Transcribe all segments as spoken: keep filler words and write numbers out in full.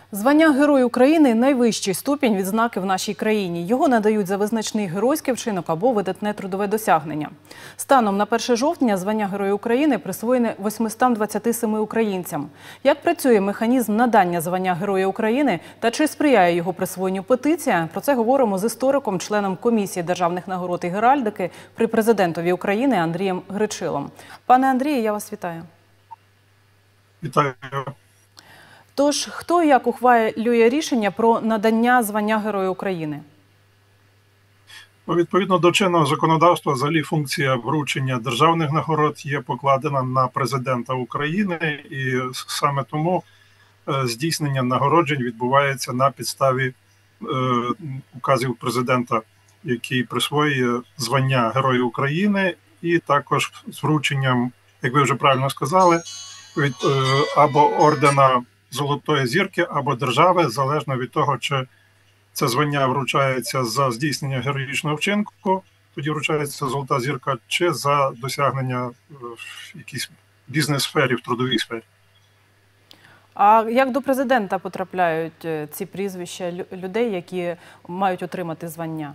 Звання Герой України – найвищий ступінь відзнаки в нашій країні. Його надають за визначний геройський вчинок або видатне трудове досягнення. Станом на перше жовтня звання Герой України присвоєне восьмистам двадцяти семи українцям. Як працює механізм надання звання Героя України та чи сприяє його присвоєнню петиція? Про це говоримо з істориком, членом комісії державних нагород і геральдики при президентові України Андрієм Гречилом. Пане Андрію, я вас вітаю. Вітаю. Тож, хто і як ухвалює рішення про надання звання Героя України? Відповідно до чинного законодавства, взагалі функція вручення державних нагород є покладена на президента України, і саме тому здійснення нагороджень відбувається на підставі указів президента, який присвоює звання Героя України, і також з врученням, як ви вже правильно сказали, від або ордена Золотої зірки, або держави, залежно від того, чи це звання вручається за здійснення героїчного вчинку, тоді вручається Золота зірка, чи за досягнення в якійсь бізнес-сфері, в трудовій сфері. А як до президента потрапляють ці прізвища людей, які мають отримати звання?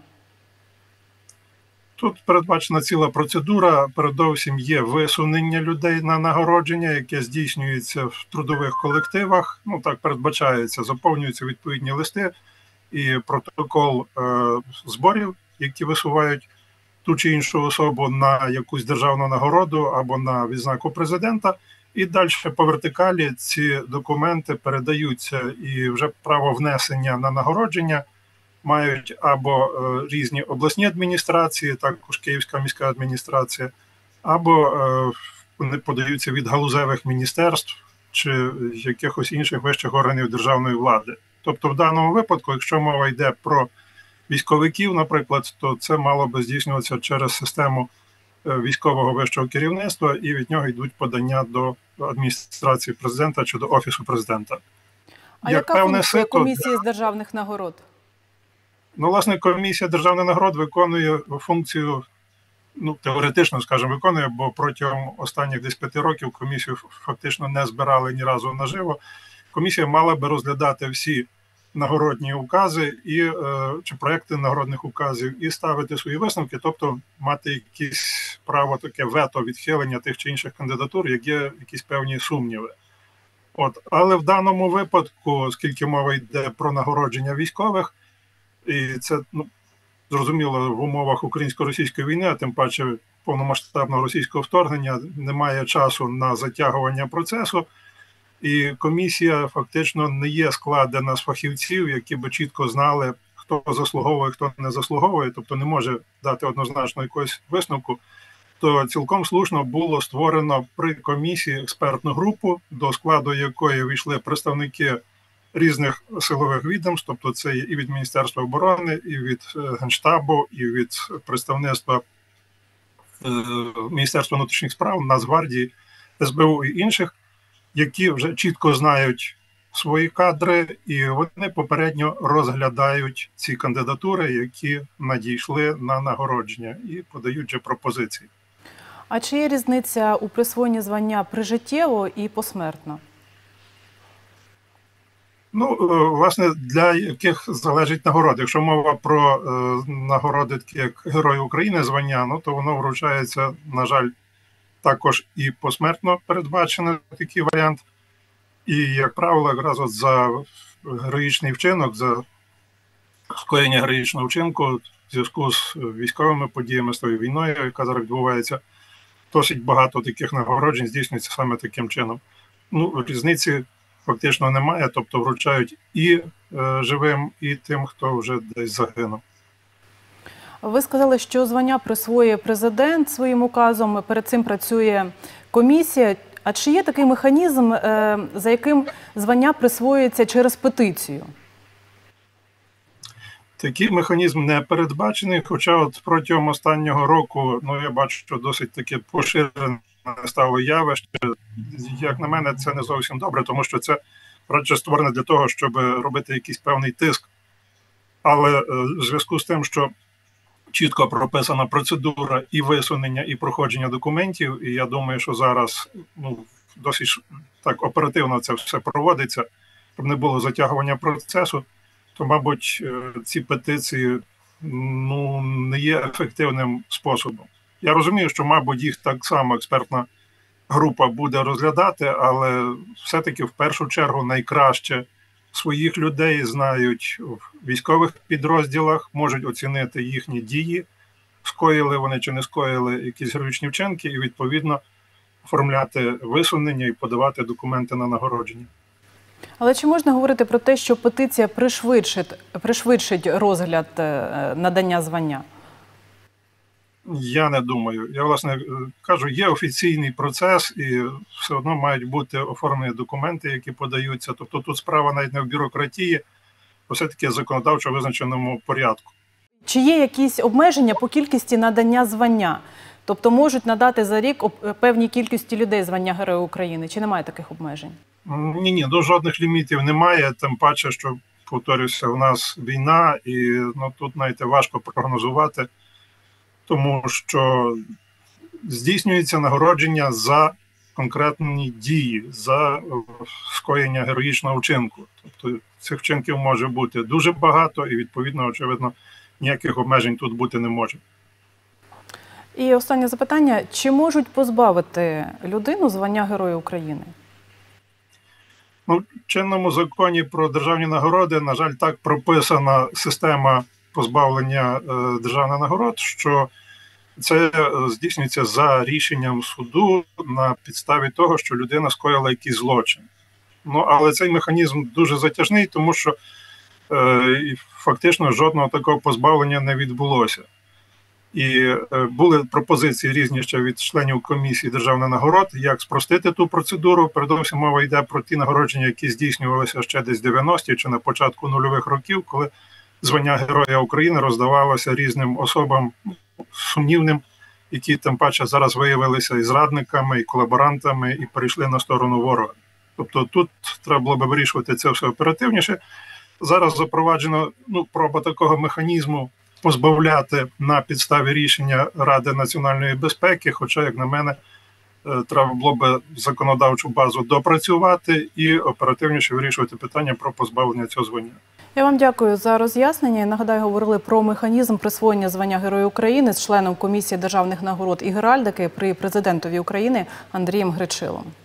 Тут передбачена ціла процедура. Передовсім є висунення людей на нагородження, яке здійснюється в трудових колективах. Ну, так передбачається, заповнюються відповідні листи і протокол е, зборів, які висувають ту чи іншу особу на якусь державну нагороду або на відзнаку президента. І далі по вертикалі ці документи передаються, і вже право внесення на нагородження мають або е, різні обласні адміністрації, також Київська міська адміністрація, або е, вони подаються від галузевих міністерств чи якихось інших вищих органів державної влади. Тобто в даному випадку, якщо мова йде про військовиків, наприклад, то це мало би здійснюватися через систему військового вищого керівництва, і від нього йдуть подання до адміністрації президента чи до Офісу президента. А Як яка функція комісії з державних нагород? Ну, власне, комісія державних нагород виконує функцію, ну, теоретично, скажімо, виконує, бо протягом останніх десь п'яти років комісію фактично не збирали ні разу наживо. Комісія мала би розглядати всі нагородні укази і, е, чи проекти нагородних указів і ставити свої висновки, тобто мати якесь право таке вето відхилення тих чи інших кандидатур, як є якісь певні сумніви. От. Але в даному випадку, оскільки мова йде про нагородження військових, і це, ну, зрозуміло, в умовах українсько-російської війни, а тим паче повномасштабного російського вторгнення, немає часу на затягування процесу, і комісія фактично не є складена з фахівців, які би чітко знали, хто заслуговує, хто не заслуговує, тобто не може дати однозначно якогось висновку, то цілком слушно було створено при комісії експертну групу, до складу якої війшли представники різних силових відомств, тобто це і від Міністерства оборони, і від Генштабу, і від представництва Міністерства внутрішніх справ, Нацгвардії, ес бе у і інших, які вже чітко знають свої кадри, і вони попередньо розглядають ці кандидатури, які надійшли на нагородження, і подають же пропозиції. А чи є різниця у присвоєнні звання прижиттєво і посмертно? Ну, власне, для яких залежить нагорода. Якщо мова про е, нагороди, такі як Герой України звання, ну, то воно вручається, на жаль, також і посмертно передбачений такий варіант. І, як правило, якраз от за героїчний вчинок, за скоєння героїчного вчинку в зв'язку з військовими подіями, з тою війною, яка зараз відбувається, досить багато таких нагороджень здійснюється саме таким чином. Ну, різниці фактично немає, тобто вручають і е, живим, і тим, хто вже десь загинув. Ви сказали, що звання присвоює президент своїм указом, перед цим працює комісія. А чи є такий механізм, е, за яким звання присвоюється через петицію? Такий механізм не передбачений, хоча от протягом останнього року, ну, я бачу, що досить таке поширене стало явище. Як на мене, це не зовсім добре, тому що це радше створене для того, щоб робити якийсь певний тиск. Але в зв'язку з тим, що чітко прописана процедура і висунення, і проходження документів, і я думаю, що зараз, ну, досить так оперативно це все проводиться, щоб не було затягування процесу, то, мабуть, ці петиції ну, не є ефективним способом. Я розумію, що, мабуть, їх так само експертна група буде розглядати, але все-таки в першу чергу найкраще своїх людей знають в військових підрозділах, можуть оцінити їхні дії, скоїли вони чи не скоїли якісь героїчні вчинки, і, відповідно, оформляти висунення і подавати документи на нагородження. Але чи можна говорити про те, що петиція пришвидшить, пришвидшить розгляд надання звання? Я не думаю. Я, власне, кажу, є офіційний процес і все одно мають бути оформлені документи, які подаються. Тобто тут справа навіть не в бюрократії, а все-таки в законодавчо визначеному порядку. Чи є якісь обмеження по кількості надання звання? Тобто можуть надати за рік певній кількості людей звання Героя України? Чи немає таких обмежень? Ні-ні, до жодних лімітів немає, тим паче, що, повторюся, у нас війна і ну, тут навіть важко прогнозувати, тому що здійснюється нагородження за конкретні дії, за скоєння героїчного вчинку. Тобто цих вчинків може бути дуже багато і, відповідно, очевидно, ніяких обмежень тут бути не може. І останнє запитання. Чи можуть позбавити людину звання Героя України? Ну, в чинному законі про державні нагороди, на жаль, так прописана система позбавлення е, державних нагород, що це здійснюється за рішенням суду на підставі того, що людина скоїла якийсь злочин. Ну, але цей механізм дуже затяжний, тому що е, фактично жодного такого позбавлення не відбулося. І е, були пропозиції різні ще від членів комісії державних нагород, як спростити ту процедуру. Передовсім мова йде про ті нагородження, які здійснювалися ще десь в дев'яності чи на початку нульових років, коли звання Героя України роздавалося різним особам сумнівним, які тим паче зараз виявилися і зрадниками, і колаборантами, і перейшли на сторону ворога. Тобто тут треба було б вирішувати це все оперативніше. Зараз запроваджено ну, проба такого механізму позбавляти на підставі рішення Ради національної безпеки, хоча, як на мене, треба було б законодавчу базу допрацювати і оперативніше вирішувати питання про позбавлення цього звання. Я вам дякую за роз'яснення. Я нагадаю, говорили про механізм присвоєння звання Героя України з членом Комісії державних нагород і геральдики при президентові України Андрієм Гречилом.